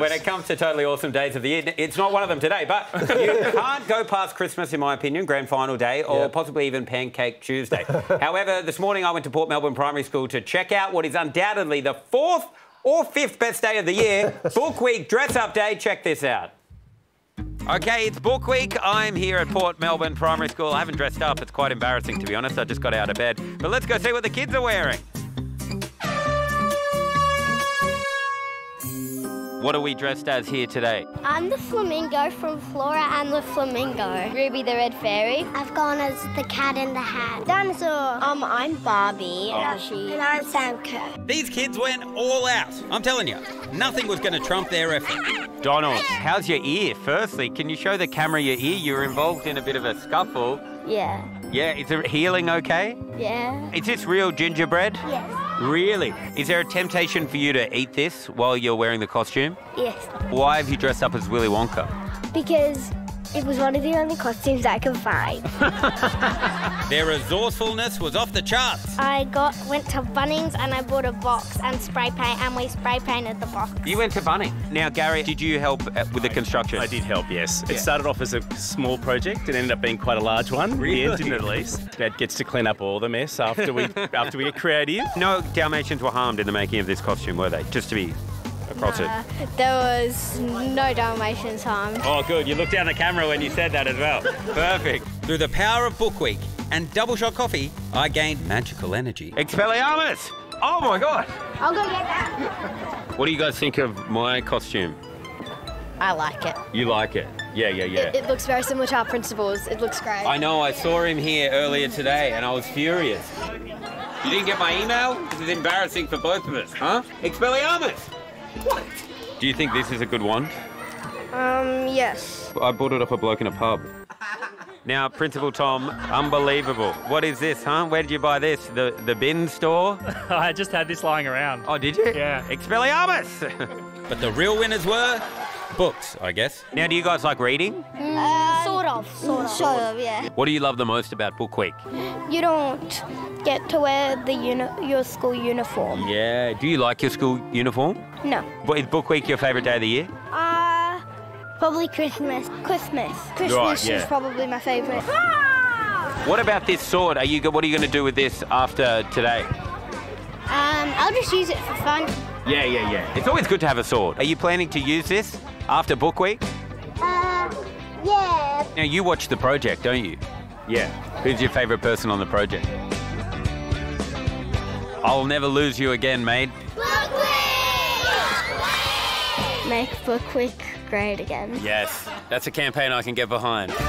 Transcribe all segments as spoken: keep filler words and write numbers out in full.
when it comes to totally awesome days of the year, it's not one of them today, but you can't go past Christmas, in my opinion, grand final day, or yep. possibly even Pancake Tuesday. However, this morning I went to Port Melbourne Primary School to check out what is undoubtedly the fourth or fifth best day of the year, Book Week Dress Up Day. Check this out. OK, it's Book Week. I'm here at Port Melbourne Primary School. I haven't dressed up. It's quite embarrassing, to be honest. I just got out of bed. But let's go see what the kids are wearing. What are we dressed as here today? I'm the flamingo from Flora and the Flamingo. Ruby the Red Fairy. I've gone as the Cat in the Hat. Dinosaur. Um, I'm Barbie. Oh. And, she... and I'm Sam Taunton. These kids went all out. I'm telling you, nothing was going to trump their effort. Donald, how's your ear? Firstly, can you show the camera your ear? You were involved in a bit of a scuffle. Yeah. Yeah, is it healing okay? Yeah. Is this real gingerbread? Yes. Really? Is there a temptation for you to eat this while you're wearing the costume? Yes. Why have you dressed up as Willy Wonka? Because it was one of the only costumes I could find. Their resourcefulness was off the charts. I got went to Bunnings and I bought a box and spray paint, and we spray painted the box. You went to Bunnings. Now, Gary, did you help with the construction? I did help, yes. Yeah. It started off as a small project. It ended up being quite a large one. Really? The end, didn't it, at least? Dad gets to clean up all the mess after we after we get creative. No Dalmatians were harmed in the making of this costume, were they? Just to be across Nah, it. there was no Dalmatians harmed. Oh, good. You looked down the camera when you said that as well. Perfect. Through the power of Book Week and double shot coffee, I gained magical energy. Expelliarmus! Oh, my God. I'll go get that. What do you guys think of my costume? I like it. You like it? Yeah, yeah, yeah. It, it looks very similar to our principal's. It looks great. I know. I saw him here earlier today and I was furious. You didn't get my email? This is embarrassing for both of us, huh? Expelliarmus! What? Do you think this is a good one? Um, yes. I bought it off a bloke in a pub. Now, Principal Tom, unbelievable. What is this, huh? Where did you buy this? The the bin store? I just had this lying around. Oh, did you? Yeah. Expelliarmus! But the real winners were books, I guess. Now, do you guys like reading? Um, sort of. Sort of. Sort of, yeah. What do you love the most about Book Week? You don't get to wear the uni your school uniform. Yeah. Do you like your school uniform? No. What, is Book Week your favourite day of the year? Uh, probably Christmas. Christmas. Christmas Right, yeah. is probably my favourite. What about this sword? Are you? What are you going to do with this after today? Um, I'll just use it for fun. Yeah, yeah, yeah. It's always good to have a sword. Are you planning to use this after Book Week? Uh, yeah. Now, you watch the project, don't you? Yeah. Who's your favourite person on the project? I'll never lose you again, mate. Book Week! Make Book Week great again. Yes. That's a campaign I can get behind. Wow.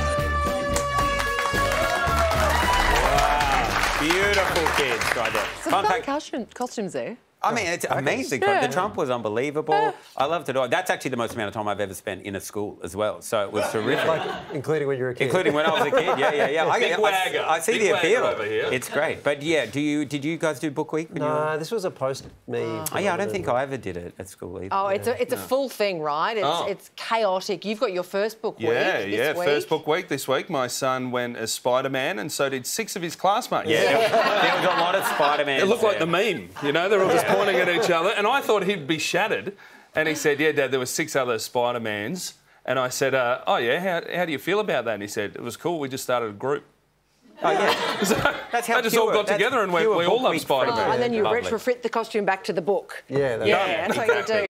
Beautiful kids right there. Some fun costume, costumes there. I mean, it's amazing. Yeah. The Trump was unbelievable. Yeah. I loved it all. That's actually the most amount of time I've ever spent in a school as well. So it was terrific. Like, including when you were a kid. Including when I was a kid, yeah, yeah, yeah. I, Big I, wagger. I, I see Big the wagger appeal. over here. It's great. But yeah, do you did you guys do Book Week? When No, you were... this was a post me. Oh, yeah, I don't think I ever did it at school either. Oh, it's a it's no. a full thing, right? It's Oh. it's chaotic. You've got your first book week. Yeah, this yeah. week. First book week this week. My son went as Spider-Man, and so did six of his classmates. Yeah, there, there was a lot of Spider-Man. It looked like the meme, you know. They're all just pointing at each other, and I thought he'd be shattered. And he said, "Yeah, Dad, there were six other Spider-Mans." And I said, uh, "Oh yeah, how how do you feel about that?" And he said, "It was cool. We just started a group." Oh yeah, so that's how they just pure, all got together and went, "We all love Spider-Man." Oh, and then you Lovely. retrofit the costume back to the book. Yeah, that's Yeah, that's what you do.